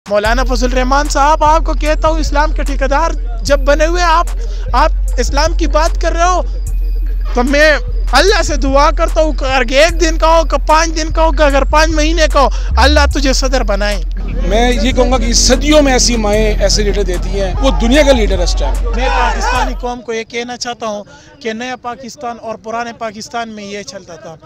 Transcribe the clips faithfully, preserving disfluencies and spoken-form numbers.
मौलाना फजल रहमान साहब, आपको कहता हूँ इस्लाम के ठेकेदार जब बने हुए आप आप इस्लाम की बात कर रहे हो तो मैं अल्लाह से दुआ करता हूँ अगर एक दिन का हो कि पाँच दिन का हो कि अगर पाँच महीने का हो, अल्लाह तुझे सदर बनाए। मैं ये कहूँगा कि सदियों में ऐसी माएँ ऐसे लीडर देती हैं, वो दुनिया का लीडर है इस टाइम। मैं पाकिस्तानी कौम को ये कहना चाहता हूँ कि नया पाकिस्तान और पुराने पाकिस्तान में ये चलता था।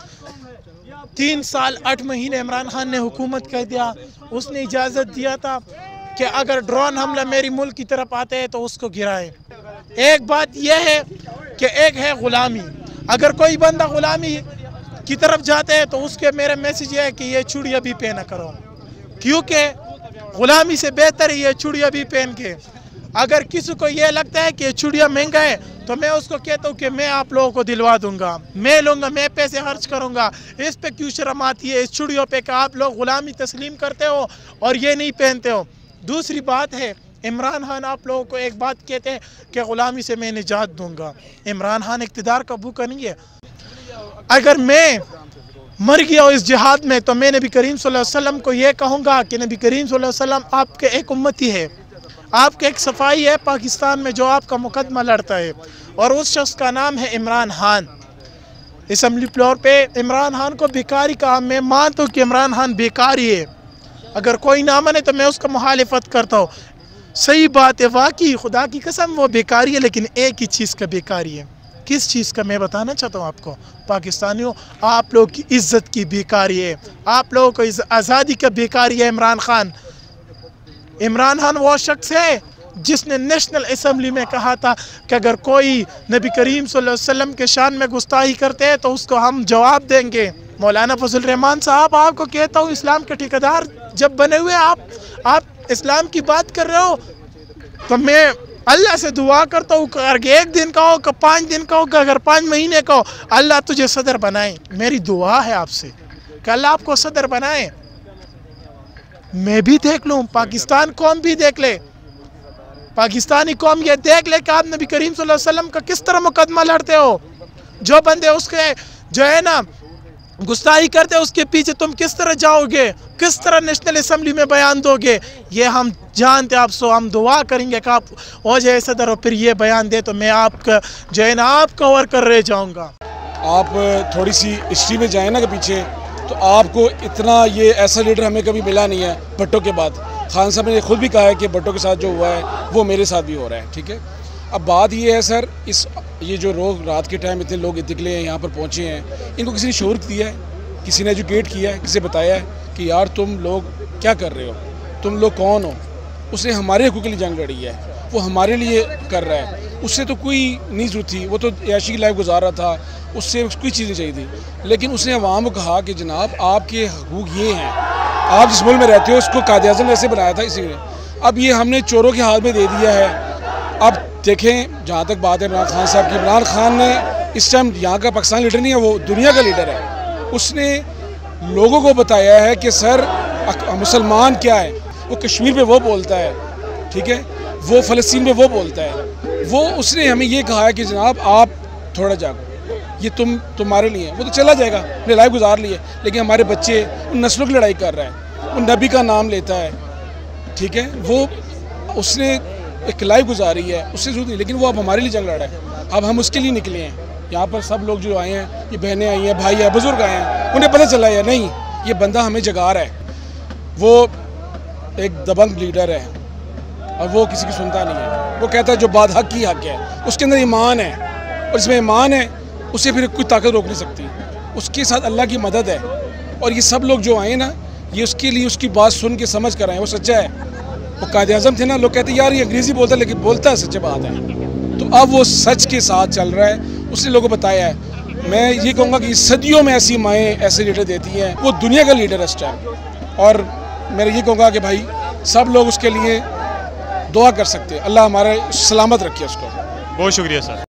तीन साल आठ महीने इमरान खान ने हुकूमत कर दिया। उसने इजाज़त दिया था कि अगर ड्रोन हमला मेरी मुल्क की तरफ आते हैं तो उसको गिराएं। एक बात यह है कि एक है ग़ुलामी, अगर कोई बंदा ग़ुलामी की तरफ जाते हैं तो उसके मेरा मैसेज ये है कि ये चूड़ियाँ भी पहना करो, क्योंकि ग़ुलामी से बेहतर है ये चूड़ियाँ भी पहन के। अगर किसी को ये लगता है कि ये चूड़ियाँ महंगा है तो मैं उसको कहता हूँ कि मैं आप लोगों को दिलवा दूंगा, मैं लूँगा, मैं पैसे खर्च करूँगा। इस पे क्यों शर्म आती है इस चूड़ियों पे कि आप लोग ग़ुलामी तस्लीम करते हो और ये नहीं पहनते हो। दूसरी बात है, इमरान खान आप लोगों को एक बात कहते हैं कि ग़ुलामी से मैं निजात दूंगा। इमरान खान इक़्तिदार का भूखा नहीं है। अगर मैं मर गया इस जिहाद में तो मैं नबी करीम सल्लल्लाहु अलैहि वसल्लम को ये कहूँगा कि नबी करीम सल्लल्लाहु अलैहि वसल्लम आपके एक उम्मती है, आपके एक सफाई है पाकिस्तान में जो आपका मुकदमा लड़ता है, और उस शख्स का नाम है इमरान खान। असम्बली फ्लोर पे इमरान खान को बेकारी कहा। मैं मानता हूँ कि इमरान खान बेकारी है, अगर कोई ना माने तो मैं उसका मुखालिफत करता हूँ। सही बात है, वाकई खुदा की कसम वो बेकारी है, लेकिन एक ही चीज़ का बेकारी है। किस चीज़ का मैं बताना चाहता हूँ आपको, पाकिस्तानियों, आप लोग की इज़्ज़त की बेकारी है, आप लोगों को आज़ादी का बेकारी है इमरान खान। इमरान खान वो शख्स है जिसने नेशनल असम्बली में कहा था कि अगर कोई नबी करीम सल्लल्लाहु अलैहि वसल्लम के शान में गुस्ताखी करते हैं तो उसको हम जवाब देंगे। मौलाना फजल रहमान साहब, आपको कहता हूँ इस्लाम के ठेकेदार जब बने हुए आप आप इस्लाम की बात कर रहे हो तो मैं अल्लाह से दुआ करता हूँ अगर एक दिन का हो कि पाँच दिन का हो कि अगर पाँच महीने का हो, अल्लाह तुझे सदर बनाए। मेरी दुआ है आपसे कि अल्लाह आपको सदर बनाए, मैं भी देख लूँ, पाकिस्तान कौम भी देख ले, पाकिस्तानी कौम ये देख ले कि आप नबी करीम सल्लल्लाहु अलैहि वसल्लम का किस तरह मुकदमा लड़ते हो। जो बंदे उसके जो है ना गुस्ताखी करते हैं उसके पीछे तुम किस तरह जाओगे, किस तरह नेशनल असम्बली में बयान दोगे, ये हम जानते आप। सो हम दुआ करेंगे कि आप हो जाए सदर और फिर ये बयान दे तो मैं आपका जो है ना आप कवर कर रह जाऊँगा। आप थोड़ी सी हिस्ट्री में जाए ना के पीछे तो आपको इतना ये ऐसा लीडर हमें कभी मिला नहीं है भट्टो के बाद। खान साहब ने खुद भी कहा है कि भट्टो के साथ जो हुआ है वो मेरे साथ भी हो रहा है, ठीक है। अब बात ये है सर, इस ये जो रोज रात के टाइम इतने लोग निकले हैं यहाँ पर पहुँचे हैं, इनको किसी ने शोर दिया है, किसी ने एजुकेट किया है, किसी ने बताया है कि यार तुम लोग क्या कर रहे हो, तुम लोग कौन हो। उसने हमारे हकूक़ के लिए जंग लड़ी है, वो हमारे लिए कर रहा है। उससे तो कोई नहीं ज़रूरत थी, वो तो ऐशी की लाइफ गुजार रहा था, उससे कोई चीज़ नहीं चाहिए थी। लेकिन उसने अवाम को कहा कि जनाब आपके हकूक़ ये हैं, आप जिस मुल्क में रहते हो उसको कायद-ए-आज़म ऐसे बनाया था इसी ने। अब ये हमने चोरों के हाथ में दे दिया है। अब देखें, जहाँ तक बात है इमरान खान साहब की, इमरान खान ने इस टाइम यहाँ का पाकिस्तान लीडर नहीं है, वो दुनिया का लीडर है। उसने लोगों को बताया है कि सर मुसलमान क्या है, वो कश्मीर पे वो बोलता है, ठीक है, वो फ़लस्तीन पे वो बोलता है। वो उसने हमें ये कहा है कि जनाब आप थोड़ा जागो, ये तुम तुम्हारे लिए। वो तो चला जाएगा, अपनी लाइफ गुजार ली है, लेकिन हमारे बच्चे उन नस्लों की लड़ाई कर रहा है, उन नबी का नाम लेता है, ठीक है, वो उसने एक लाइफ गुजारी है, उससे जरूरत नहीं, लेकिन वो अब हमारे लिए जंग लड़ा है। अब हम उसके लिए निकले हैं। यहाँ पर सब लोग जो आए हैं, ये बहनें आई हैं, भाई हैं, बुजुर्ग आए हैं, उन्हें पता चला है नहीं ये बंदा हमें जगा रहा है। वो एक दबंग लीडर है और वो किसी की सुनता नहीं है। वो कहता है जो बात हक की हक है, उसके अंदर ईमान है, और इसमें ईमान है उसे फिर कोई ताकत रोक नहीं सकती। उसके साथ अल्लाह की मदद है, और ये सब लोग जो आए ना, ये उसके लिए उसकी बात सुन के समझ कर आए। वो सच्चा है, वो कायद-ए-आज़म थे ना, लोग कहते यार ये अंग्रेज़ी बोलता है लेकिन बोलता है सच्ची बात है। तो अब वो सच के साथ चल रहा है, उसने लोगों को बताया है। मैं ये कहूँगा कि सदियों में ऐसी माएँ ऐसे लीडर देती हैं, वो दुनिया का लीडर है इस टाइम। और मैं ये कहूँगा कि भाई सब लोग उसके लिए दुआ कर सकते हैं, अल्लाह हमारे सलामत रखे उसको। बहुत शुक्रिया सर।